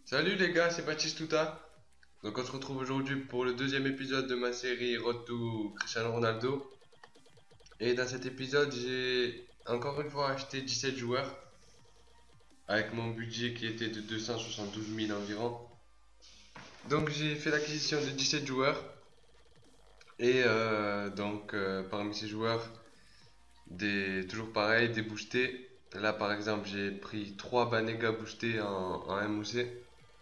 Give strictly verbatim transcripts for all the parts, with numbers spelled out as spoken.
Salut les gars, c'est Batistuta. Donc on se retrouve aujourd'hui pour le deuxième épisode de ma série Road to Cristiano Ronaldo. Et dans cet épisode, j'ai encore une fois acheté dix-sept joueurs avec mon budget qui était de deux cent soixante-douze mille environ. Donc j'ai fait l'acquisition de dix-sept joueurs et euh, donc euh, parmi ces joueurs, des toujours pareil, des boostés. Là par exemple, j'ai pris trois Banega boostés en, en M O C.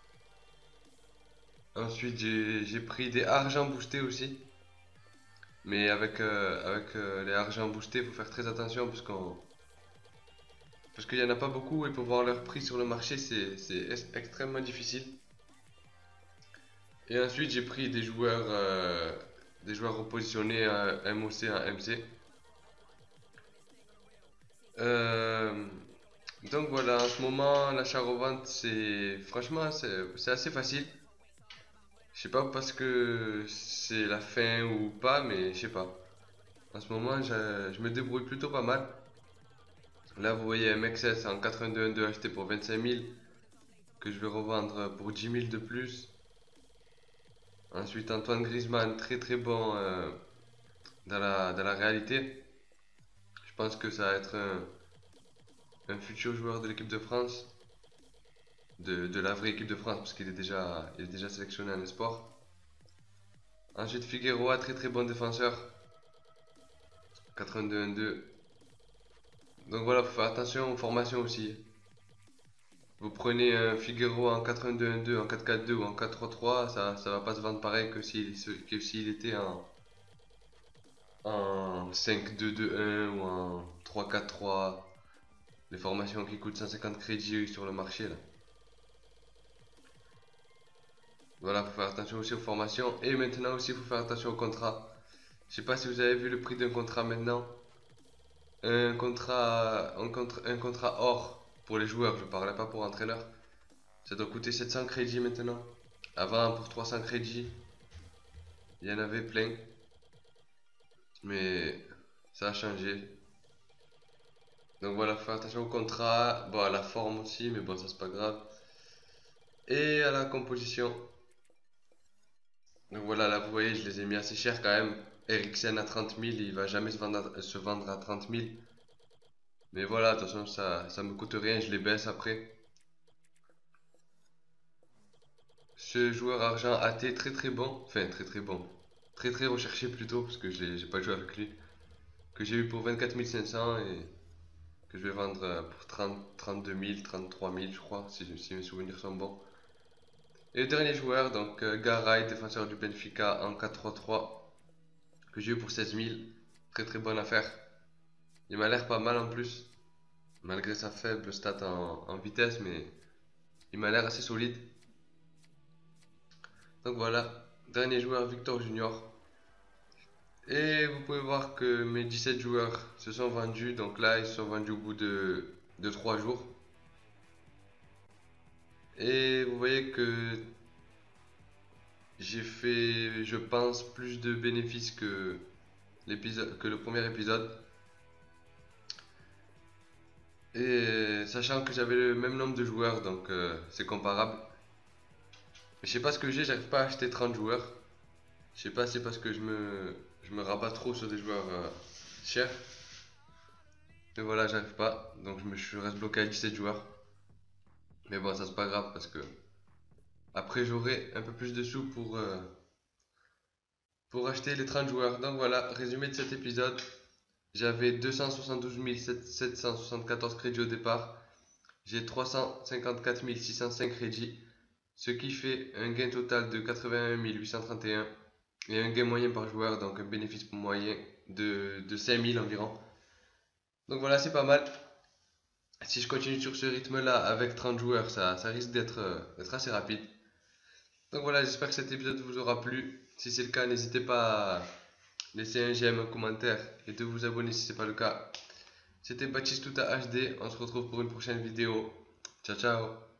Ensuite, j'ai j'ai pris des argent boostés aussi. Mais avec, euh, avec euh, les argents boostés, il faut faire très attention parce qu'on, parce qu'il n'y en a pas beaucoup et pour voir leur prix sur le marché, c'est c'est ex- extrêmement difficile. Et ensuite, j'ai pris des joueurs, euh, des joueurs repositionnés à M O C à M C. Euh, donc voilà, en ce moment, l'achat-revente, c'est franchement, c'est c'est assez facile. Je sais pas parce que c'est la fin ou pas, mais je sais pas. En ce moment, je, je me débrouille plutôt pas mal. Là, vous voyez M X S en quatre-vingt-deux un deux acheté pour vingt-cinq mille que je vais revendre pour dix mille de plus. Ensuite, Antoine Griezmann, très très bon euh, dans la, dans la réalité. Je pense que ça va être un, un futur joueur de l'équipe de France, de, de la vraie équipe de France, parce qu'il est déjà, il est déjà sélectionné en espoir. Ensuite, Figueroa, très très bon défenseur, quatre-vingt-deux un deux. Donc voilà, faut faire attention aux formations aussi. Vous prenez un Figueroa en quatre-vingt-deux un deux, en quatre quatre deux ou en quatre trois trois, ça, ça va pas se vendre pareil que s'il que s'il était en, en cinq deux deux un ou en trois quatre trois. Les formations qui coûtent cent cinquante crédits sur le marché là. Voilà, faut faire attention aussi aux formations. Et maintenant aussi, il faut faire attention aux contrats. Je sais pas si vous avez vu le prix d'un contrat maintenant. Un contrat, un contrat, un contrat hors pour les joueurs, je parlais pas pour entraîneur. Ça doit coûter sept cents crédits maintenant. Avant, pour trois cents crédits, il y en avait plein. Mais ça a changé. Donc voilà, faut faire attention au contrat. Bon, à la forme aussi, mais bon, ça c'est pas grave. Et à la composition. Donc voilà, là vous voyez, je les ai mis assez cher quand même. Eriksen à trente mille, il va jamais se vendre à, se vendre à trente mille. Mais voilà, de toute façon, ça, ça me coûte rien, je les baisse après. Ce joueur argent A T, très très bon. Enfin, très très bon. Très très recherché plutôt, parce que j'ai j'ai pas joué avec lui. Que j'ai eu pour vingt-quatre mille cinq cents et que je vais vendre euh, pour trente, trente-deux mille, trente-trois mille, je crois, si, si mes souvenirs sont bons. Et le dernier joueur, donc euh, Garay, défenseur du Benfica en quatre trois trois, que j'ai eu pour seize mille. Très très bonne affaire. Il m'a l'air pas mal en plus, malgré sa faible stat en, en vitesse, mais il m'a l'air assez solide. Donc voilà, dernier joueur Victor Junior. Et vous pouvez voir que mes dix-sept joueurs se sont vendus. Donc là, ils se sont vendus au bout de, de trois jours. Et vous voyez que j'ai fait, je pense, plus de bénéfices que, l'épisode, que le premier épisode. Et sachant que j'avais le même nombre de joueurs, donc euh, c'est comparable. Mais je sais pas ce que j'ai, j'arrive pas à acheter trente joueurs. Je sais pas, si c'est parce que je me, je me rabats trop sur des joueurs euh, chers. Mais voilà, j'arrive pas. Donc je, me, je reste bloqué à dix-sept joueurs. Mais bon, ça c'est pas grave parce que après j'aurai un peu plus de sous pour, euh, pour acheter les trente joueurs. Donc voilà, résumé de cet épisode. J'avais deux cent soixante-douze mille sept cent soixante-quatorze crédits au départ. J'ai trois cent cinquante-quatre mille six cent cinq crédits, ce qui fait un gain total de quatre-vingt-un mille huit cent trente et un et un gain moyen par joueur, donc un bénéfice moyen de, de cinq mille environ. Donc voilà, c'est pas mal. Si je continue sur ce rythme-là avec trente joueurs, ça, ça risque d'être euh, d'être assez rapide. Donc voilà, j'espère que cet épisode vous aura plu. Si c'est le cas, n'hésitez pas à laisser un j'aime, un commentaire et de vous abonner si ce n'est pas le cas. C'était Baptiste Touta H D, on se retrouve pour une prochaine vidéo. Ciao ciao.